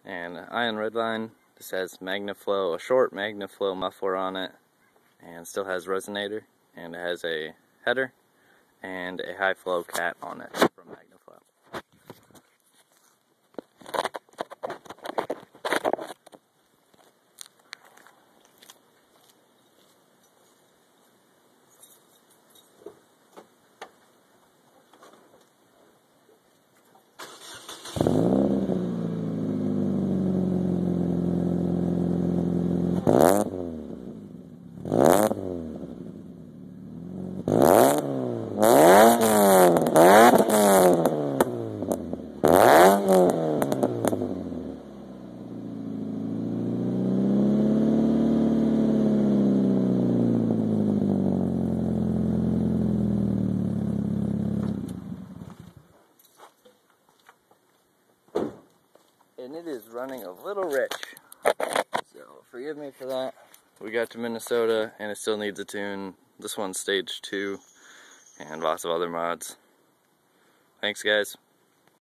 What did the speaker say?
and ion Redline. This has Magnaflow, a short Magnaflow muffler on it, and still has resonator, and it has a header and a high flow cat on it from Magnaflow. And it is running a little rich, so forgive me for that. We got to Minnesota and it still needs a tune. This one's stage 2 and lots of other mods. Thanks guys.